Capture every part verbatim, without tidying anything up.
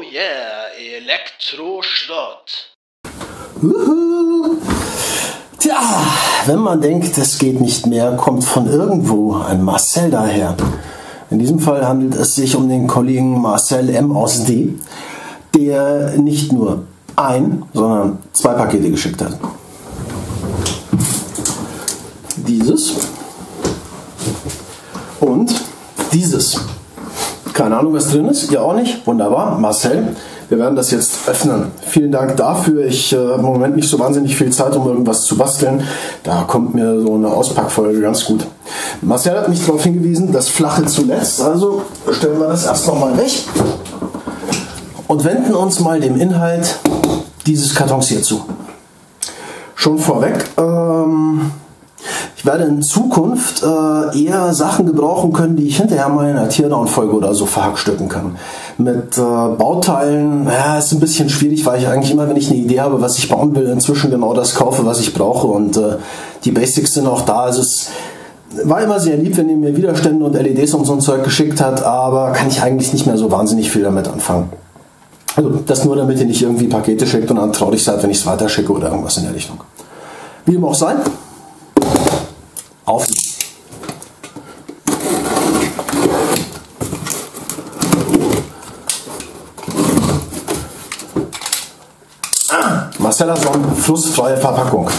yeah, Elektroschrott. Uhu. Tja, wenn man denkt, es geht nicht mehr, kommt von irgendwo ein Marcel daher. In diesem Fall handelt es sich um den Kollegen Marcel M. aus D., der nicht nur ein, sondern zwei Pakete geschickt hat. Dieses und dieses. Keine Ahnung, was drin ist. Ihr auch nicht? Wunderbar. Marcel, wir werden das jetzt öffnen. Vielen Dank dafür. Ich äh, habe im Moment nicht so wahnsinnig viel Zeit, um irgendwas zu basteln. Da kommt mir so eine Auspackfolge ganz gut. Marcel hat mich darauf hingewiesen, das Flache zuletzt. Also stellen wir das erst nochmal weg und wenden uns mal dem Inhalt dieses Kartons hier zu. Schon vorweg, ähm, ich werde in Zukunft äh, eher Sachen gebrauchen können, die ich hinterher mal in einer Teardown-Folge oder so verhackstücken kann. Mit äh, Bauteilen, ja, ist ein bisschen schwierig, weil ich eigentlich immer, wenn ich eine Idee habe, was ich bauen will, inzwischen genau das kaufe, was ich brauche, und äh, die Basics sind auch da. Also es war immer sehr lieb, wenn ihr mir Widerstände und L E Ds und so ein Zeug geschickt habt, aber kann ich eigentlich nicht mehr so wahnsinnig viel damit anfangen. Also das nur, damit ihr nicht irgendwie Pakete schickt und dann traurig seid, wenn ich es weiterschicke oder irgendwas in der Richtung. Wie dem auch sei. Auf. Ah, Marcella Sonnen flussfreie Verpackung.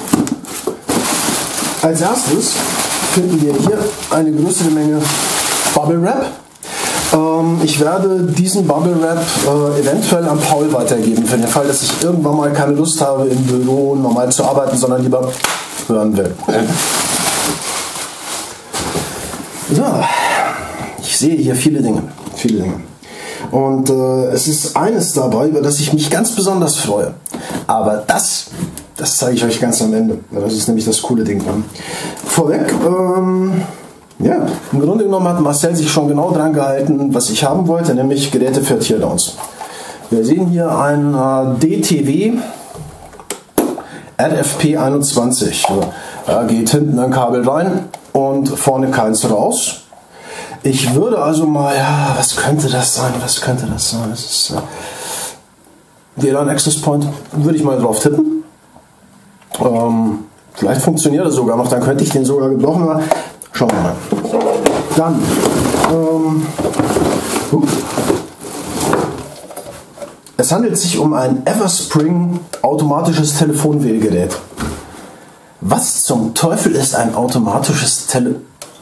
Als erstes finden wir hier eine größere Menge Bubble Wrap. Ähm, ich werde diesen Bubble Wrap äh, eventuell an Paul weitergeben, für den Fall, dass ich irgendwann mal keine Lust habe, im Büro normal zu arbeiten, sondern lieber hören will. So, ich sehe hier viele Dinge, viele Dinge. Und äh, es ist eines dabei, über das ich mich ganz besonders freue. Aber das, das zeige ich euch ganz am Ende. Das ist nämlich das coole Ding. Vorweg, ähm, ja, im Grunde genommen hat Marcel sich schon genau dran gehalten, was ich haben wollte, nämlich Geräte für Teardowns. Wir sehen hier ein äh, D T W R F P einundzwanzig. Da geht hinten ein Kabel rein und vorne keins raus. Ich würde also mal, ja, was könnte das sein? Was könnte das sein? Das ist äh, W L A N Access Point. Würde ich mal drauf tippen. Ähm, vielleicht funktioniert das sogar noch, dann könnte ich den sogar gebrauchen. Aber schauen wir mal. Dann, ähm, uh, es handelt sich um ein Everspring automatisches Telefonwählgerät. Was zum Teufel ist ein automatisches Tele...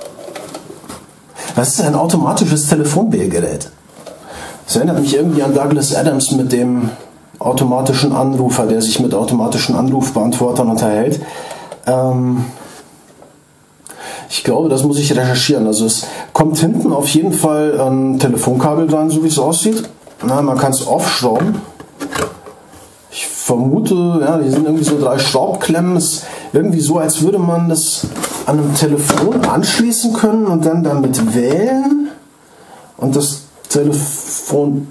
Was ist ein automatisches Telefonwählgerät? Das erinnert mich irgendwie an Douglas Adams mit dem automatischen Anrufer, der sich mit automatischen Anrufbeantwortern unterhält. Ähm ich glaube, das muss ich recherchieren. Also es kommt hinten auf jeden Fall ein Telefonkabel dran, so wie es aussieht. Na, man kann es aufschrauben. Ich vermute, ja, die sind irgendwie so drei Schraubklemmen. Es ist irgendwie so, als würde man das an einem Telefon anschließen können und dann damit wählen. Und das Telefon,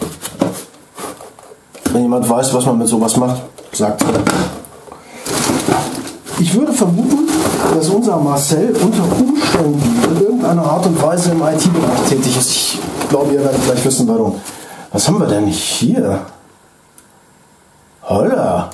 wenn jemand weiß, was man mit sowas macht, sagt es. Ich würde vermuten, dass unser Marcel unter Umständen in irgendeiner Art und Weise im I T-Bereich tätig ist. Ich glaube, ihr werdet gleich wissen, warum. Was haben wir denn hier? Holla!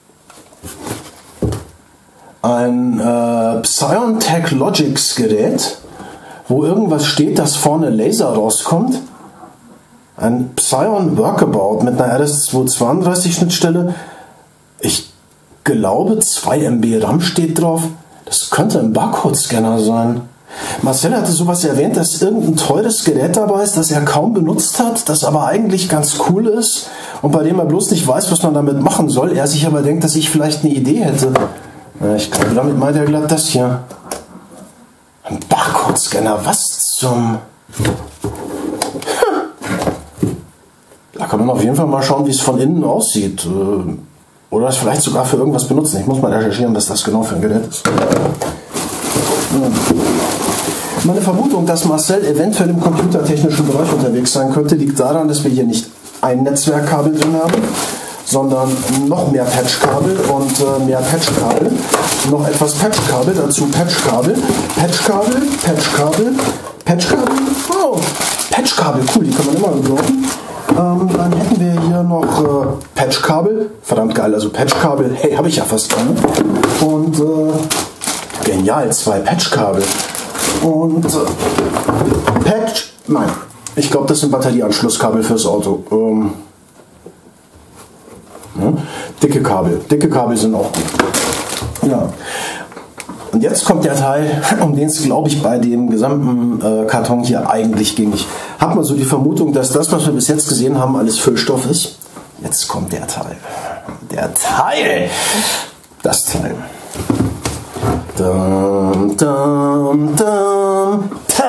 Ein äh, Psiontech Logix Gerät, wo irgendwas steht, dass vorne Laser rauskommt. Ein Psion Workabout mit einer R S zweihundertzweiunddreißig Schnittstelle. Ich glaube, zwei Megabyte RAM steht drauf. Das könnte ein Barcode-Scanner sein. Marcel hatte sowas erwähnt, dass irgendein teures Gerät dabei ist, das er kaum benutzt hat, das aber eigentlich ganz cool ist und bei dem er bloß nicht weiß, was man damit machen soll. Er sich aber denkt, dass ich vielleicht eine Idee hätte. Ich glaube, damit meint er glatt das hier. Ein Barcode-Scanner, was zum... Da kann man auf jeden Fall mal schauen, wie es von innen aussieht. Oder es vielleicht sogar für irgendwas benutzen. Ich muss mal recherchieren, was das genau für ein Gerät ist. Meine Vermutung, dass Marcel eventuell im computertechnischen Bereich unterwegs sein könnte, liegt daran, dass wir hier nicht ein Netzwerkkabel drin haben, sondern noch mehr Patchkabel und äh, mehr Patchkabel, noch etwas Patchkabel, dazu Patchkabel, Patchkabel, Patchkabel, Patchkabel, oh, Patchkabel, cool, die kann man immer gebrauchen. Ähm, dann verdammt geil, also Patchkabel, hey, habe ich ja fast keine. Und äh, genial, zwei Patchkabel. Und äh, Patch, nein, ich glaube, das sind Batterieanschlusskabel fürs Auto. Ähm, ja, dicke Kabel, dicke Kabel sind auch gut. Ja. Und jetzt kommt der Teil, um den es, glaube ich, bei dem gesamten äh, Karton hier eigentlich ging. Ich habe mal so die Vermutung, dass das, was wir bis jetzt gesehen haben, alles Füllstoff ist. Jetzt kommt der Teil. Der Teil! Das Teil. Dum, dum, dum,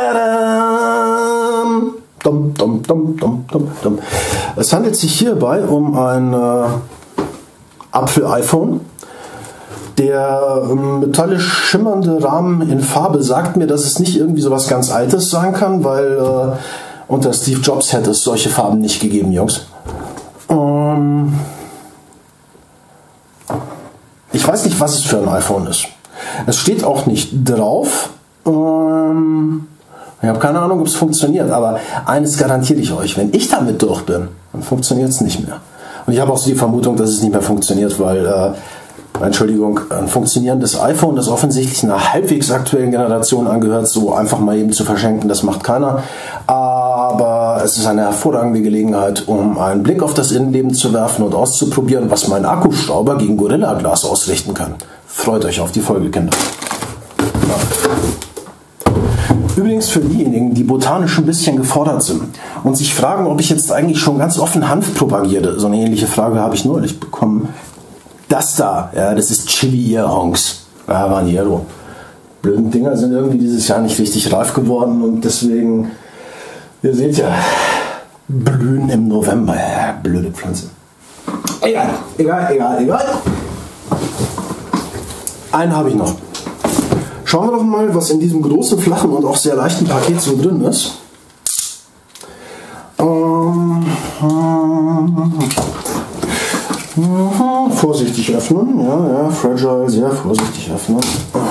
tadam. Dum, dum, dum, dum, dum, dum. Es handelt sich hierbei um ein äh, Apfel-iPhone. Der ähm, metallisch schimmernde Rahmen in Farbe sagt mir, dass es nicht irgendwie so was ganz Altes sein kann, weil äh, unter Steve Jobs hätte es solche Farben nicht gegeben, Jungs. Ähm, ich weiß nicht, was es für ein iPhone ist. Es steht auch nicht drauf. Ähm, ich habe keine Ahnung, ob es funktioniert, aber eines garantiere ich euch, wenn ich damit durch bin, dann funktioniert es nicht mehr. Und ich habe auch so die Vermutung, dass es nicht mehr funktioniert, weil... Äh, Entschuldigung, ein funktionierendes iPhone, das offensichtlich einer halbwegs aktuellen Generation angehört, so einfach mal eben zu verschenken, das macht keiner. Aber es ist eine hervorragende Gelegenheit, um einen Blick auf das Innenleben zu werfen und auszuprobieren, was mein Akkuschrauber gegen Gorilla Glas ausrichten kann. Freut euch auf die Folge, Kinder. Ja. Übrigens für diejenigen, die botanisch ein bisschen gefordert sind und sich fragen, ob ich jetzt eigentlich schon ganz offen Hanf propagiere. So eine ähnliche Frage habe ich neulich bekommen. Das da, ja, das ist Chili Earhonks. Habanero. Blöden Dinger sind irgendwie dieses Jahr nicht richtig reif geworden und deswegen, ihr seht ja, blühen im November. Ja, blöde Pflanze. Egal, egal, egal, egal. Einen habe ich noch. Schauen wir doch mal, was in diesem großen, flachen und auch sehr leichten Paket so drin ist. Ähm, ähm, Mhm, vorsichtig öffnen, ja, ja, fragile, sehr vorsichtig öffnen.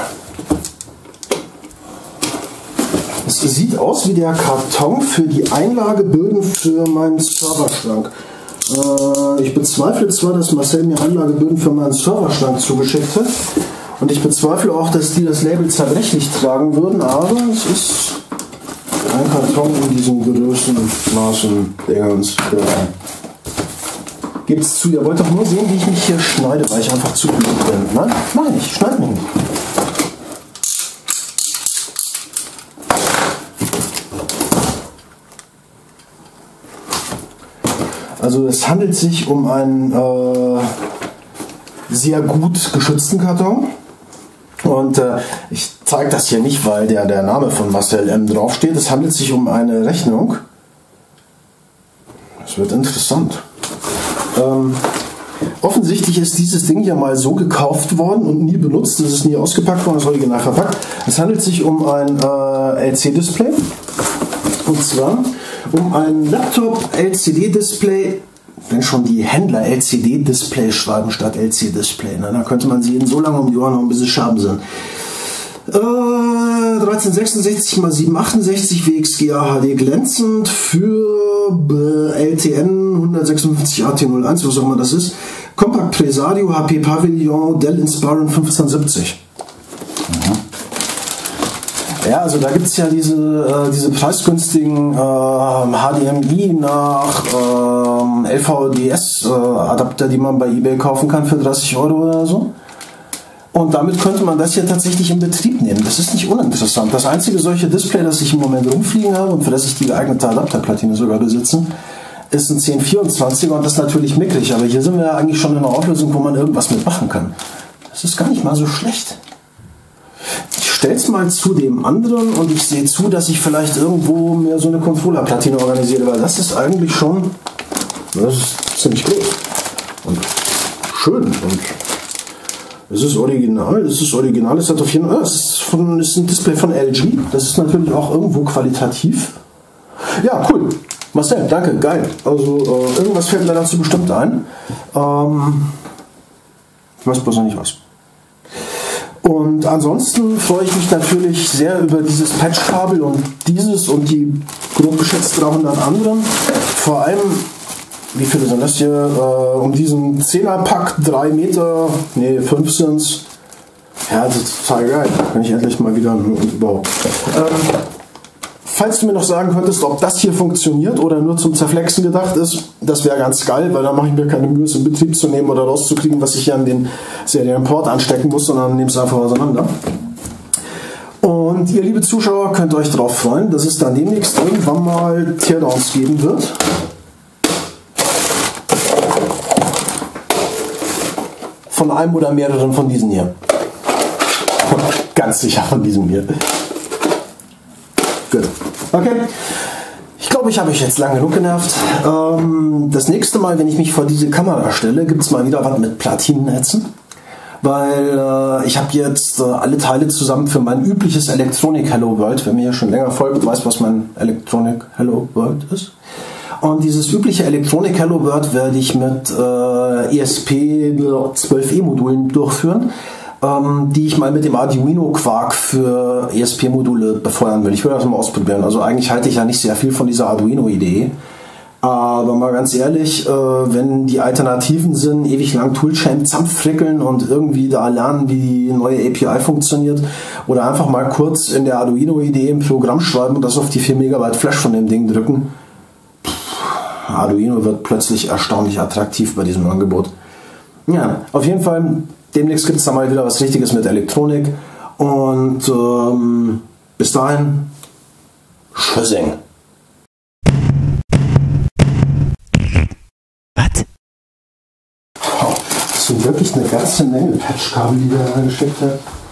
Es sieht aus wie der Karton für die Einlageböden für meinen Serverschrank. Äh, ich bezweifle zwar, dass Marcel mir Einlageböden für meinen Serverschrank zugeschickt hat und ich bezweifle auch, dass die das Label zerbrechlich tragen würden, aber es ist ein Karton in diesen Größen, Maßen, Dingens. Ja. Gebt es zu, ihr wollt doch nur sehen, wie ich mich hier schneide, weil ich einfach zu blöd bin. Nein, nein, ich schneide mich nicht. Also es handelt sich um einen äh, sehr gut geschützten Karton. Und äh, ich zeige das hier nicht, weil der, der Name von Marcel M. draufsteht. Es handelt sich um eine Rechnung. Es wird interessant. Ähm, offensichtlich ist dieses Ding ja mal so gekauft worden und nie benutzt, es ist nie ausgepackt worden, es ist original verpackt. Es handelt sich um ein äh, L C-Display und zwar um ein Laptop-L C D-Display, wenn schon die Händler L C D-Display schreiben statt L C-Display, ne? Dann könnte man sie ihnen so lange um die Ohren hauen, bis sie Scherben sind. Äh, dreizehn sechsundsechzig mal sieben achtundsechzig W X G A H D glänzend für L T N hundertsechsundfünfzig A T null eins, was auch immer das ist. Compact Presario, H P Pavilion, Dell Inspiron fünfzehn siebzig. Mhm. Ja, also da gibt es ja diese, äh, diese preisgünstigen äh, H D M I nach äh, L V D S äh, Adapter, die man bei eBay kaufen kann für dreißig Euro oder so. Und damit könnte man das hier tatsächlich in Betrieb nehmen. Das ist nicht uninteressant. Das einzige solche Display, das ich im Moment rumfliegen habe und für das ich die geeignete Adapterplatine sogar besitze, ist ein zehn vierundzwanziger und das ist natürlich mickrig. Aber hier sind wir ja eigentlich schon in einer Auflösung, wo man irgendwas mitmachen kann. Das ist gar nicht mal so schlecht. Ich stelle es mal zu dem anderen und ich sehe zu, dass ich vielleicht irgendwo mir so eine Controllerplatine organisiere, weil das ist eigentlich schon, das ist ziemlich groß und schön und es ist original, es ist original, es hat auf jeden Fall, es ist, von, es ist ein Display von L G, das ist natürlich auch irgendwo qualitativ. Ja, cool. Marcel, danke, geil. Also äh, irgendwas fällt mir dazu bestimmt ein. Ähm, ich weiß bloß noch nicht was. Und ansonsten freue ich mich natürlich sehr über dieses Patchkabel und dieses und die grob geschätzt dreihundert anderen. Vor allem, wie viele sind das hier? Äh, um diesen zehner-Pack, drei Meter, nee, fünf sind's. Ja, das ist total geil. Kann ich endlich mal wieder überhaupt. Ähm, falls du mir noch sagen könntest, ob das hier funktioniert oder nur zum Zerflexen gedacht ist, das wäre ganz geil, weil dann mache ich mir keine Mühe, es in Betrieb zu nehmen oder rauszukriegen, was ich hier an den Serienport anstecken muss, sondern nehme es einfach auseinander. Und ihr, liebe Zuschauer, könnt euch darauf freuen, dass es dann demnächst irgendwann mal Teardowns geben wird. Von einem oder mehreren von diesen hier. Ganz sicher von diesem hier. Gut. Okay. Ich glaube, ich habe euch jetzt lang genug genervt. Ähm, das nächste Mal, wenn ich mich vor diese Kamera stelle, gibt es mal wieder was mit Platinennetzen. Weil äh, ich habe jetzt äh, alle Teile zusammen für mein übliches Electronic Hello World. Wer mir ja schon länger folgt, weiß, was mein Electronic Hello World ist. Und dieses übliche Electronic Hello World werde ich mit äh, E S P zwölf E Modulen durchführen, ähm, die ich mal mit dem Arduino Quark für E S P Module befeuern will. Ich will das mal ausprobieren. Also eigentlich halte ich ja nicht sehr viel von dieser Arduino-Idee. Aber mal ganz ehrlich, äh, wenn die Alternativen sind, ewig lang Toolchain zusammenfrickeln und irgendwie da lernen, wie die neue A P I funktioniert, oder einfach mal kurz in der Arduino-Idee ein Programm schreiben und das auf die vier Megabyte Flash von dem Ding drücken, pff, Arduino wird plötzlich erstaunlich attraktiv bei diesem Angebot. Ja, auf jeden Fall, demnächst gibt es da mal wieder was Richtiges mit Elektronik und ähm, bis dahin, Tschüssing. Das sind wirklich eine ganze Menge Patchkabel, die wir da geschickt haben.